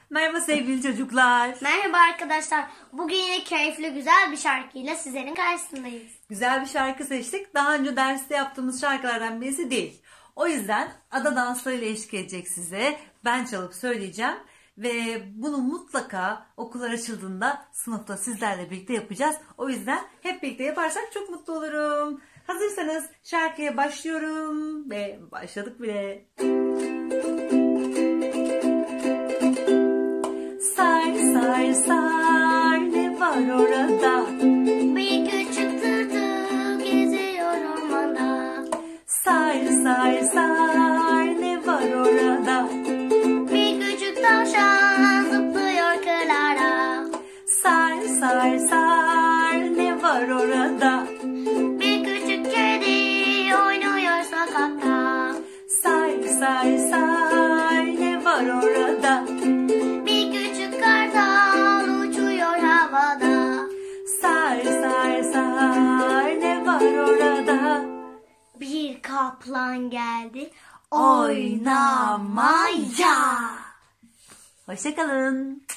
Merhaba sevgili çocuklar. Merhaba arkadaşlar. Bugün yine keyifli güzel bir şarkıyla sizlerin karşısındayız. Güzel bir şarkı seçtik. Daha önce derste yaptığımız şarkılardan birisi değil. O yüzden ada danslarıyla eşlik edecek size. Ben çalıp söyleyeceğim. Ve bunu mutlaka okullar açıldığında sınıfta sizlerle birlikte yapacağız. O yüzden hep birlikte yaparsak çok mutlu olurum. Hazırsanız şarkıya başlıyorum. Ve başladık bile. Sar sar sar ne var orada? Bir küçük tırtıl geziyor ormanda. Sar sar sar ne var orada? Bir küçük tavşan zıplıyor kırlara. Sar sar sar ne var orada? Bir küçük kedi oynuyor sokakta. Sar sar sar ne var orada? Bir küçük kartal uçuyor havada. Sar sar sar ne var orada? Bir kaplan geldi Oynamaya. Hoşça kalın.